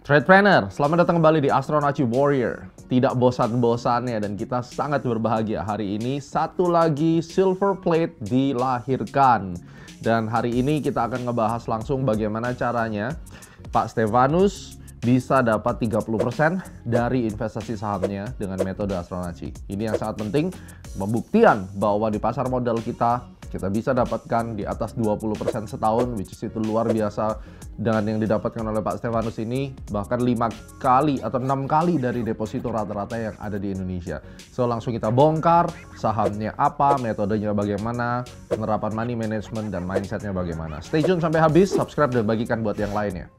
Tradepreneur, selamat datang kembali di Astronauts Warrior. Tidak bosan-bosannya dan kita sangat berbahagia hari ini satu lagi silver plate dilahirkan. Dan hari ini kita akan ngebahas langsung bagaimana caranya Pak Stefanus bisa dapat 30% dari investasi sahamnya dengan metode Astronauts. Ini yang sangat penting, pembuktian bahwa di pasar modal kita bisa dapatkan di atas 20% setahun, which is itu luar biasa. Dan yang didapatkan oleh Pak Stefanus ini bahkan 5 kali atau 6 kali dari deposito rata-rata yang ada di Indonesia. So langsung kita bongkar sahamnya apa, metodenya bagaimana, penerapan money management dan mindsetnya bagaimana. Stay tune sampai habis, subscribe dan bagikan buat yang lainnya.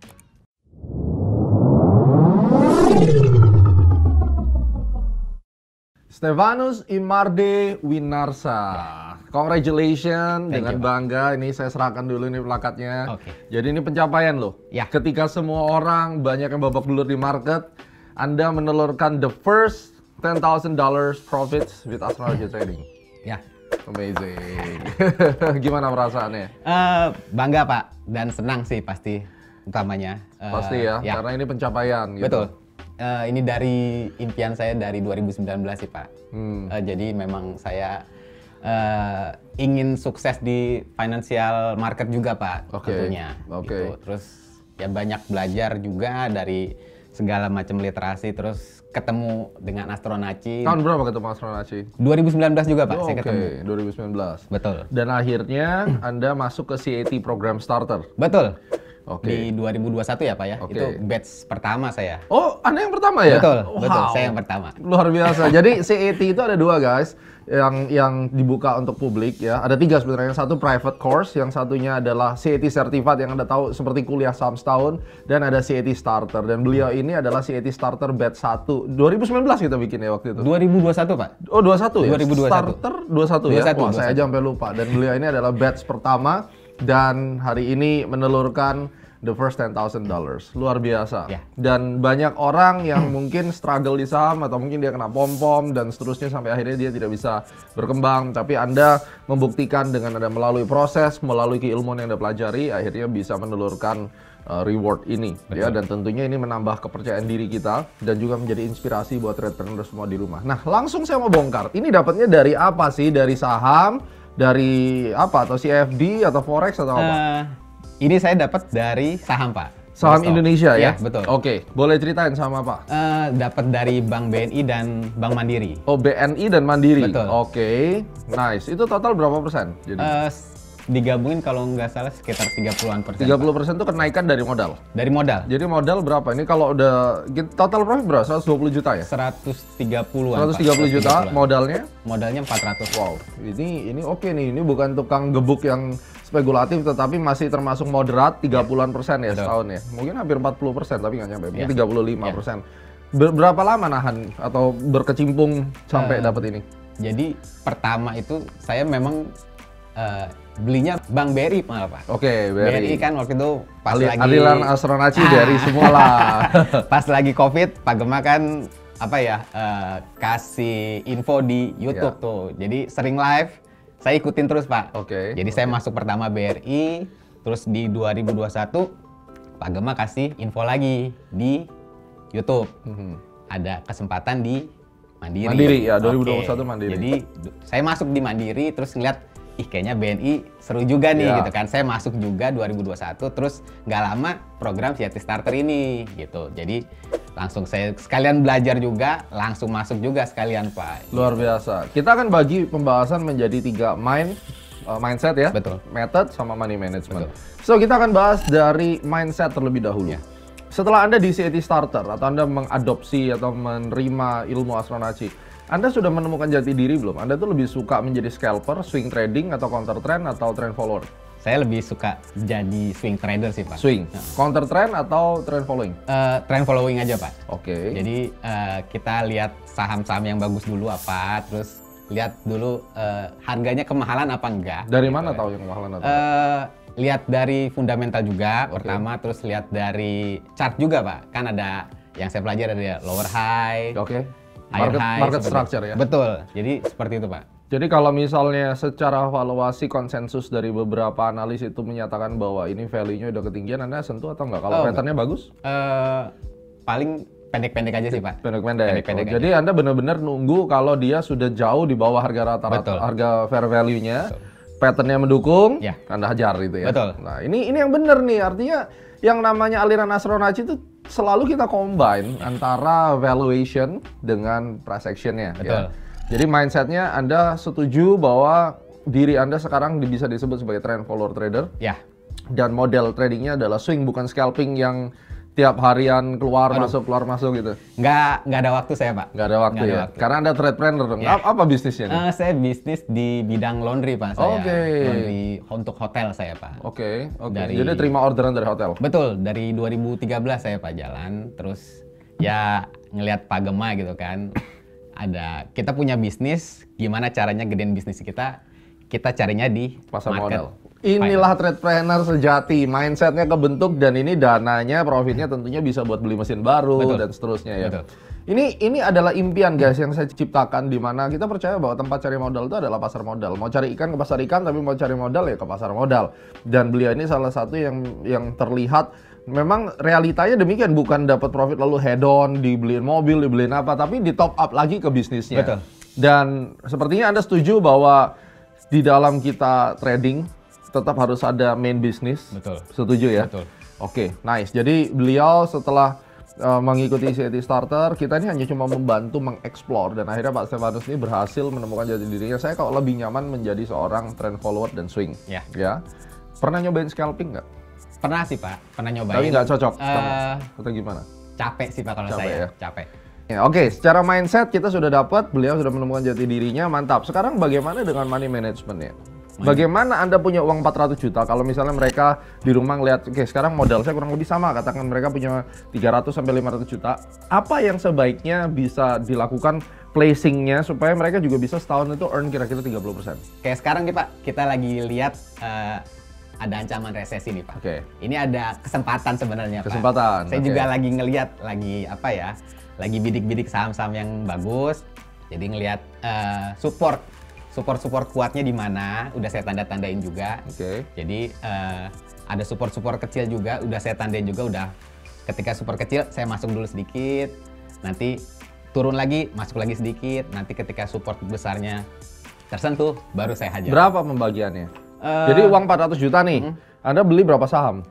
Stefanus Imarde Winarsa. Congratulations, dengan bangga ini saya serahkan dulu nih plakatnya. Jadi ini pencapaian loh. Ketika semua orang banyak yang babak belur di market, Anda menelurkan the first $10,000 profits with Astronauts Trading. Amazing. Gimana perasaannya? Bangga Pak, dan senang sih pasti utamanya. Pasti ya, karena ini pencapaian gitu. Betul. Ini dari impian saya dari 2019 sih Pak. Jadi memang saya ingin sukses di financial market juga Pak, tentunya. Gitu. Terus ya banyak belajar juga dari segala macam literasi, terus ketemu dengan Astronauts. Tahun berapa ketemu Astronauts? 2019 juga Pak, saya ketemu. 2019. Betul. Dan akhirnya Anda masuk ke CAT Program Starter. Betul. Di 2021 ya Pak ya, itu batch pertama saya. Oh, Anda yang pertama ya? Betul, betul, saya yang pertama. Luar biasa. Jadi CAT itu ada dua guys, yang dibuka untuk publik ya. Ada 3 sebenarnya. Yang satu private course, yang satunya adalah CAT Certified yang Anda tahu seperti kuliah saham setahun, dan ada CAT Starter. Dan beliau ini adalah CAT Starter batch 1. 2019 kita bikin ya waktu itu. 2021 Pak. Oh 21 ya? 2021. Starter 21 ya? Wah, saya aja sampai lupa. Dan beliau ini adalah batch pertama. Dan hari ini menelurkan the first $10,000. Luar biasa. Dan banyak orang yang mungkin struggle di saham atau mungkin dia kena pom-pom dan seterusnya sampai akhirnya dia tidak bisa berkembang. Tapi Anda membuktikan dengan Anda melalui proses, melalui keilmuan yang Anda pelajari, akhirnya bisa menelurkan reward ini. Ya, dan tentunya ini menambah kepercayaan diri kita dan juga menjadi inspirasi buat tradepreneur semua di rumah. Nah, langsung saya mau bongkar. Ini dapatnya dari apa sih? Dari saham? Dari apa? Atau CFD atau forex atau apa? Ini saya dapat dari saham Pak. Saham Indonesia ya? Betul. Oke, boleh ceritain sama apa? Dapat dari Bank BNI dan Bank Mandiri. Oh, BNI dan Mandiri. Betul. Oke, nice. Itu total berapa persen? Jadi digabungin kalau nggak salah sekitar 30-an persen. 30% itu kenaikan dari modal? Dari modal. Jadi modal berapa? Ini kalau udah total profit berapa? 120 juta ya? 130-an 130 juta, modalnya? Modalnya 400. Wow, ini oke nih. Ini bukan tukang gebuk yang spekulatif, tetapi masih termasuk moderat, 30-an% ya setahun ya. Mungkin hampir 40%, tapi nggak nyampe. Mungkin 35%. Berapa lama nahan atau berkecimpung sampai dapat ini? Jadi pertama itu saya memang belinya Bank BRI malah Pak. Oke, BRI. BRI kan waktu itu pas lagi aliran Astronauts dari semua lah. Pas lagi COVID, Pak Gema kan apa ya kasih info di YouTube tuh. Jadi sering live, saya ikutin terus Pak. Jadi saya masuk pertama BRI, terus di 2021 Pak Gema kasih info lagi di YouTube. Ada kesempatan di Mandiri. Mandiri ya, 2021 Mandiri. Jadi saya masuk di Mandiri terus ngeliat kayaknya BNI seru juga nih gitu kan. Saya masuk juga 2021, terus nggak lama program CAT Starter ini gitu. Jadi langsung saya sekalian belajar juga, langsung masuk juga sekalian Pak. Luar biasa. Kita akan bagi pembahasan menjadi 3 mindset ya. Betul. Method sama money management. So kita akan bahas dari mindset terlebih dahulu. Setelah Anda di CAT Starter atau Anda mengadopsi atau menerima ilmu Astronauts, Anda sudah menemukan jati diri belum? Anda tuh lebih suka menjadi scalper, swing trading, atau counter trend, atau trend follower? Saya lebih suka jadi swing trader sih Pak. Swing? Counter trend atau trend following? Trend following aja Pak. Jadi kita lihat saham-saham yang bagus dulu apa, terus lihat dulu harganya kemahalan apa enggak. Dari gitu. mana tahu yang kemahalan atau lihat dari fundamental juga pertama, terus lihat dari chart juga Pak. Kan ada yang saya pelajari ada lower high. Market structure ya? Betul, jadi seperti itu Pak. Jadi kalau misalnya secara valuasi konsensus dari beberapa analis itu menyatakan bahwa ini value-nya udah ketinggian, Anda sentuh atau enggak? Kalau pattern-nya bagus? paling pendek-pendek aja sih Pak. Pendek-pendek. Jadi Anda benar-benar nunggu kalau dia sudah jauh di bawah harga rata-rata, harga fair value-nya, pattern-nya mendukung, Anda hajar gitu ya. Betul. Nah ini yang benar nih, artinya yang namanya aliran Astronaci itu selalu kita combine antara valuation dengan price action-nya. Betul. Ya. Jadi mindset-nya Anda setuju bahwa diri Anda sekarang bisa disebut sebagai trend follower trader. Ya. Dan model tradingnya adalah swing, bukan scalping yang tiap harian keluar masuk gitu. Nggak ada waktu saya Pak. Nggak ada waktu ya. Karena Anda tradepreneur dong. Ya. Apa bisnisnya nih? Saya bisnis di bidang laundry Pak. Laundry untuk hotel saya Pak. Jadi terima orderan dari hotel. Betul. Dari 2013 saya Pak jalan. Terus ya ngelihat Pak Gema gitu kan. Kita punya bisnis. Gimana caranya gedein bisnis kita? Kita carinya di pasar modal. Inilah tradepreneur sejati, mindsetnya kebentuk dan ini dananya, profitnya tentunya bisa buat beli mesin baru dan seterusnya ya. Betul. Ini adalah impian guys yang saya ciptakan, di mana kita percaya bahwa tempat cari modal itu adalah pasar modal. Mau cari ikan ke pasar ikan, tapi mau cari modal ya ke pasar modal. Dan beliau ini salah satu yang terlihat memang realitanya demikian, bukan dapat profit lalu head on, dibeliin mobil, dibeliin apa, tapi di top up lagi ke bisnisnya. Betul. Dan sepertinya Anda setuju bahwa di dalam kita trading tetap harus ada main business. Betul. Setuju ya? Betul. Oke, nice. Jadi beliau setelah mengikuti CIT Starter, kita ini hanya cuma membantu mengeksplor dan akhirnya Pak Stefanus ini berhasil menemukan jati dirinya. Saya kalau lebih nyaman menjadi seorang trend follower dan swing. Ya. Pernah nyobain scalping nggak? Pernah sih Pak, pernah nyobain. Tapi nggak cocok? Atau gimana? Capek sih Pak kalau saya. Capek. Ya, Oke, secara mindset kita sudah dapat, beliau sudah menemukan jati dirinya, mantap. Sekarang bagaimana dengan money management-nya? Bagaimana Anda punya uang 400 juta kalau misalnya mereka di rumah ngeliat, oke sekarang modal saya kurang lebih sama, katakan mereka punya 300 sampai 500 juta. Apa yang sebaiknya bisa dilakukan placing-nya supaya mereka juga bisa setahun itu earn kira-kira 30%? Kayak sekarang nih Pak, kita lagi lihat ada ancaman resesi nih Pak. Ini ada kesempatan sebenarnya Pak. Saya juga lagi ngelihat, lagi bidik-bidik saham-saham yang bagus. Jadi ngelihat support kuatnya di mana, udah saya tanda-tandain juga. Jadi ada support kecil juga, udah saya tandain juga. Ketika support kecil, saya masuk dulu sedikit, nanti turun lagi, masuk lagi sedikit, nanti ketika support besarnya tersentuh, baru saya hajar. Berapa pembagiannya? Jadi uang 400 juta nih, Anda beli berapa saham?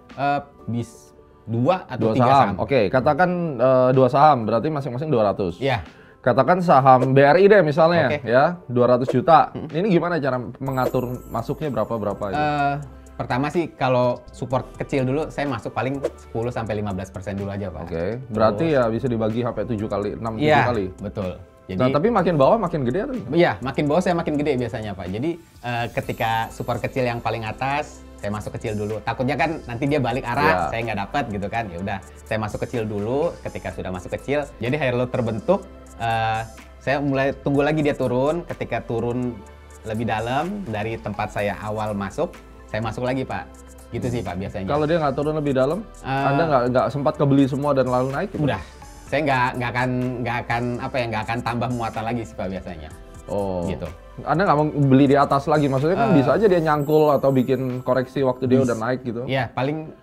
2 atau 3 saham. Katakan 2 saham, berarti masing-masing 200. Iya. Katakan saham BRI deh misalnya, ya 200 juta. Ini gimana cara mengatur masuknya berapa? Pertama sih kalau support kecil dulu, saya masuk paling 10-15% dulu aja Pak. Berarti ya bisa dibagi sampai 7 kali, 6-7 kali. Betul. Jadi, tapi makin bawah makin gede atau gimana? Iya, makin bawah saya makin gede biasanya Pak. Jadi ketika support kecil yang paling atas, saya masuk kecil dulu. Takutnya kan nanti dia balik arah, saya nggak dapat gitu kan. Ya udah, saya masuk kecil dulu. Ketika sudah masuk kecil, jadi higher low terbentuk. Saya mulai tunggu lagi dia turun. Ketika turun lebih dalam dari tempat saya awal masuk, saya masuk lagi Pak. Gitu sih Pak biasanya. Kalau dia nggak turun lebih dalam, Anda nggak sempat kebeli semua dan lalu naik? Udah, saya nggak akan tambah muatan lagi sih Pak biasanya. Gitu. Anda nggak mau beli di atas lagi? Maksudnya kan bisa aja dia nyangkul atau bikin koreksi waktu dia udah naik gitu? Iya, paling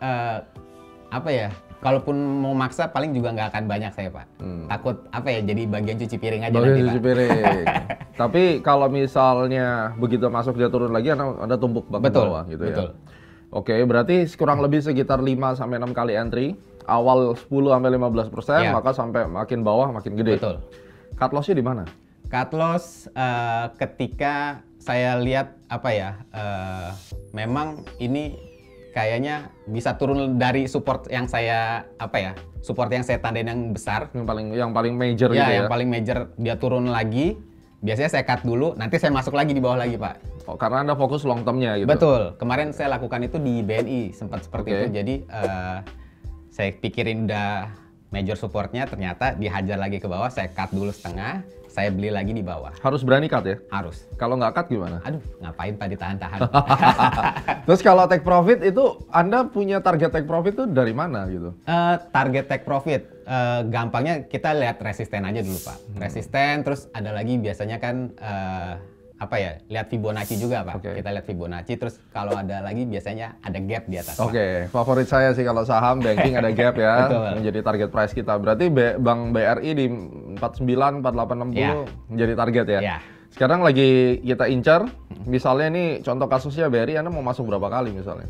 kalaupun mau maksa paling juga nggak akan banyak saya Pak. Takut jadi bagian cuci piring aja nanti cuci piring. Tapi kalau misalnya begitu masuk dia turun lagi, Anda tumpuk ke bawah gitu ya. Berarti kurang lebih sekitar 5-6 kali entry. Awal 10-15%, maka sampai makin bawah makin gede. Betul. Cut loss-nya di mana? Cut loss ketika saya lihat memang ini kayaknya bisa turun dari support yang saya tandain yang besar, yang paling major gitu ya. Yang paling major dia turun lagi, biasanya saya cut dulu, nanti saya masuk lagi di bawah lagi Pak. Karena Anda fokus long term-nya gitu. Betul. Kemarin saya lakukan itu di BNI sempat seperti itu. Jadi saya pikirin udah major supportnya, ternyata dihajar lagi ke bawah, saya cut dulu setengah, saya beli lagi di bawah. Harus berani cut ya? Harus. Kalau nggak cut gimana? Aduh, ngapain Pak ditahan-tahan? Terus kalau take profit itu, Anda punya target take profit itu dari mana gitu? Target take profit, gampangnya kita lihat resisten aja dulu Pak. Resisten, terus ada lagi biasanya kan apa ya, lihat Fibonacci juga Pak. Kita lihat Fibonacci, terus kalau ada lagi biasanya ada gap di atas. Favorit saya sih kalau saham banking ada gap ya, menjadi target price kita. Berarti Bank BRI di 49, 48, 60 menjadi target ya. Sekarang lagi kita incar, misalnya nih contoh kasusnya BRI, Anda mau masuk berapa kali misalnya?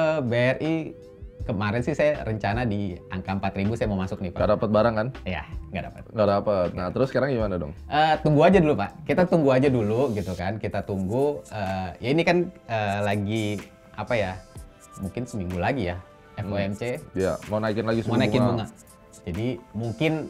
BRI kemarin sih saya rencana di angka 4.000 saya mau masuk nih Pak. Gak dapat barang kan? Iya, nggak dapat. Nggak dapat. Nah terus sekarang gimana dong? Tunggu aja dulu Pak. Kita tunggu aja dulu gitu kan. Kita tunggu. Ya ini kan lagi apa ya? Mungkin seminggu lagi ya. FOMC. Ya, mau naikin lagi mau naikin bunga. Jadi mungkin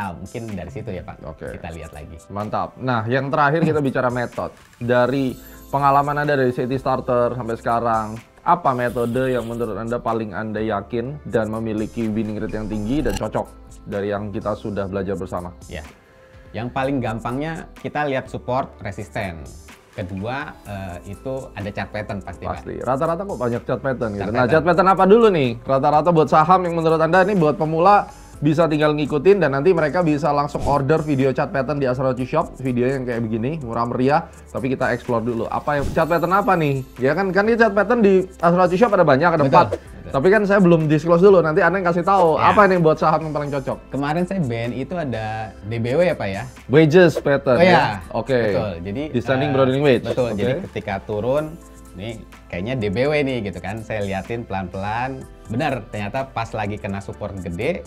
dari situ ya Pak. Kita lihat lagi. Mantap. Nah yang terakhir kita bicara metode. Dari pengalaman Anda dari City Starter sampai sekarang, apa metode yang menurut Anda paling Anda yakin dan memiliki winning rate yang tinggi dan cocok dari yang kita sudah belajar bersama? Ya, yang paling gampangnya kita lihat support, resisten. Kedua itu ada chart pattern pasti. Rata-rata kok banyak chart pattern gitu. Nah, chart pattern apa dulu nih? Rata-rata buat saham yang menurut Anda ini buat pemula bisa tinggal ngikutin dan nanti mereka bisa langsung order video chart pattern di Astrology Shop, video yang kayak begini, murah meriah. Tapi kita explore dulu apa yang chart pattern apa nih? Ya kan di chart pattern di Astrology Shop ada banyak, ada 4. Tapi kan saya belum disclose dulu, nanti Anda yang kasih tahu apa nih buat saham yang paling cocok. Kemarin saya BNI itu ada DBW ya Pak ya? Wages pattern ya? Betul. Jadi descending broadening wedge. Betul. Jadi ketika turun, nih kayaknya DBW nih gitu kan. Saya liatin pelan-pelan. Benar, ternyata pas lagi kena support gede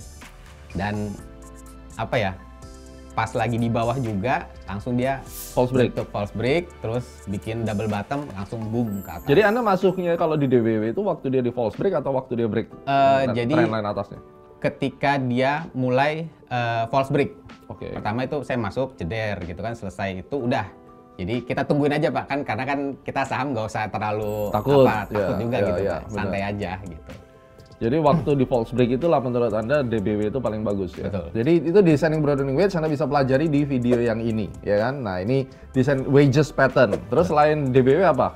dan apa ya? Pas lagi di bawah juga langsung dia false break terus bikin double bottom langsung boom ke atas. Jadi Anda masuknya kalau di DBW itu waktu dia di false break atau waktu dia break jadi trendline atasnya? Ketika dia mulai false break. Pertama itu saya masuk jeder gitu kan, selesai itu udah. Jadi kita tungguin aja Pak, kan karena kan kita saham nggak usah terlalu takut juga gitu, santai aja gitu. Jadi waktu di false break itulah menurut Anda DBW itu paling bagus ya. Betul. Jadi itu descending broadening wedge Anda bisa pelajari di video yang ini ya kan. Nah, ini desain wedges pattern. Terus selain DBW apa?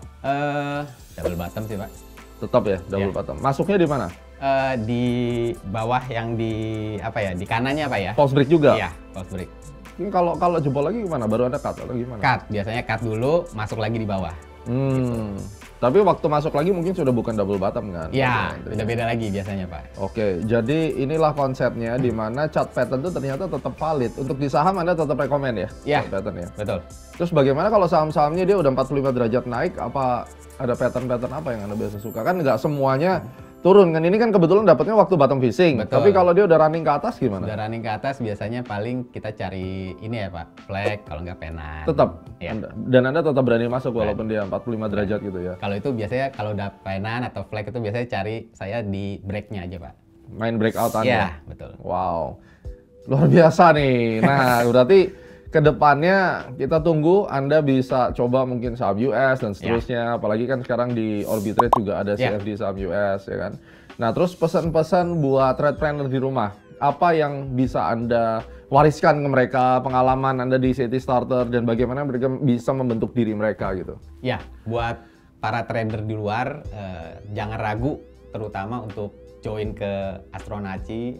Double bottom sih Pak. Tetap ya double bottom. Masuknya di mana? Di bawah yang di apa ya? Di kanannya Pak ya? False break juga? Iya, false break. Ini kalau jebol lagi gimana? Baru ada cut atau gimana? Cut, biasanya cut dulu, masuk lagi di bawah. Gitu. Tapi waktu masuk lagi mungkin sudah bukan double bottom kan? Iya, beda-beda lagi biasanya Pak. Jadi inilah konsepnya di mana chart pattern itu ternyata tetap valid. Untuk di saham Anda tetap rekomend ya? Iya, chart pattern ya? Betul. Terus bagaimana kalau saham-sahamnya dia udah 45 derajat naik, apa ada pattern-pattern apa yang Anda biasa suka? Kan nggak semuanya turun kan, ini kan kebetulan dapatnya waktu bottom fishing. Betul. Tapi kalau dia udah running ke atas gimana? Udah running ke atas biasanya paling kita cari ini ya Pak, flag kalau nggak penan. Tetap? Ya. Dan Anda tetap berani masuk walaupun dia 45 derajat gitu ya? Kalau itu biasanya kalau udah penan atau flag itu biasanya cari saya di breaknya aja Pak. Main breakout Anda? Iya, betul. Wow, luar biasa nih. Nah, berarti kedepannya kita tunggu Anda bisa coba mungkin saham US dan seterusnya. Apalagi kan sekarang di Orbitrade juga ada CFD saham US ya kan. Nah terus pesan-pesan buat trade planner di rumah, apa yang bisa Anda wariskan ke mereka, pengalaman Anda di City Starter dan bagaimana mereka bisa membentuk diri mereka gitu? Ya, buat para trader di luar jangan ragu, terutama untuk join ke Astronaci.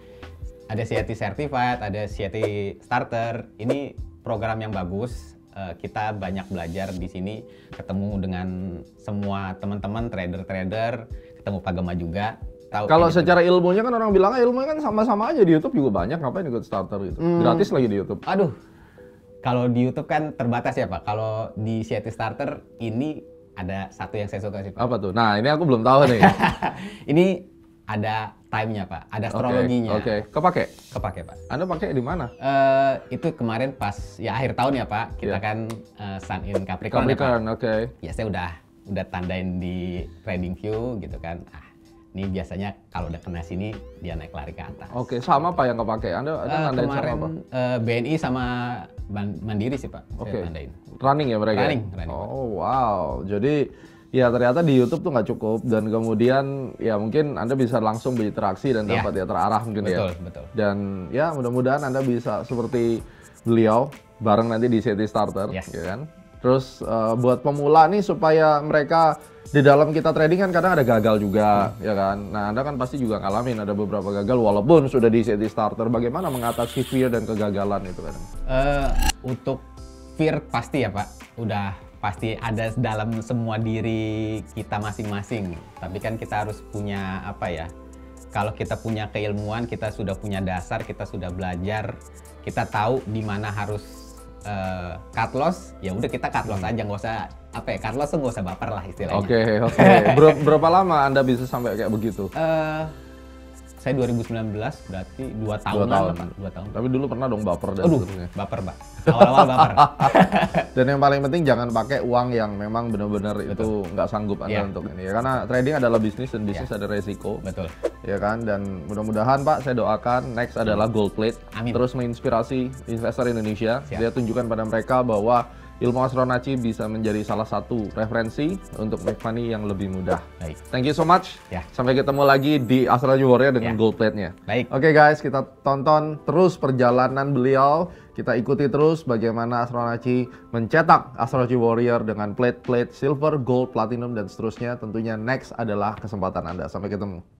Ada CIT Certified, ada CIT Starter. Ini program yang bagus. Kita banyak belajar di sini, ketemu dengan semua teman-teman trader-trader, ketemu Pak Gema juga. Kalau secara ilmunya kan orang bilang ilmunya kan sama-sama aja, di YouTube juga banyak, ngapain ikut Starter gitu? Gratis lagi di YouTube. Aduh, kalau di YouTube kan terbatas ya Pak. Kalau di CIT Starter ini ada satu yang saya suka sih Pak. Apa tuh? Nah ini aku belum tahu nih. Ini ada time-nya Pak, ada astrologinya. Kepake Pak. Anda pakai di mana? Itu kemarin pas ya akhir tahun ya Pak, kita kan Sun in Capricorn. Ya saya udah tandain di TradingView gitu kan. Ini biasanya kalau udah kena sini dia naik lari ke atas. Sama apa yang kepake? Anda nandain kemarin sama apa? BNI sama Mandiri sih Pak. Saya tandain. Running ya mereka? Running. Oh wow, jadi ya ternyata di YouTube tuh nggak cukup dan kemudian ya mungkin Anda bisa langsung berinteraksi dan dapat terarah mungkin betul. Dan ya mudah-mudahan Anda bisa seperti beliau bareng nanti di City Starter, ya kan? Terus buat pemula nih supaya mereka di dalam kita trading kan kadang ada gagal juga, ya kan? Nah Anda kan pasti juga ngalamin ada beberapa gagal walaupun sudah di City Starter. Bagaimana mengatasi fear dan kegagalan itu kan? Untuk fear pasti ya Pak, udah pasti ada dalam semua diri kita masing-masing. Tapi kan kita harus punya apa ya, kalau kita punya keilmuan, kita sudah punya dasar, kita sudah belajar, kita tahu di mana harus cut loss, ya udah kita cut loss aja, nggak usah apa ya, cut loss tuh nggak usah baper lah istilahnya. Oke. Berapa lama Anda bisa sampai kayak begitu? Saya 2019 berarti 2 tahun. Pak. 2 tahun. Tapi dulu pernah dong baper dan sebagainya. Baper, Pak. Awal-awal baper. Dan yang paling penting jangan pakai uang yang memang benar-benar itu nggak sanggup Anda untuk ini ya. Karena trading adalah bisnis dan bisnis ada resiko. Betul. Ya kan, dan mudah-mudahan Pak, saya doakan next adalah gold plate. Amin. Terus menginspirasi investor Indonesia. Siap. Dia tunjukkan pada mereka bahwa ilmu Astronaci bisa menjadi salah satu referensi untuk make money yang lebih mudah. Baik. Thank you so much. Ya. Sampai ketemu lagi di Astronaci Warrior dengan gold plate-nya. Baik. Oke guys, kita tonton terus perjalanan beliau. Kita ikuti terus bagaimana Astronaci mencetak Astronaci Warrior dengan plate-plate silver, gold, platinum, dan seterusnya. Tentunya next adalah kesempatan Anda. Sampai ketemu.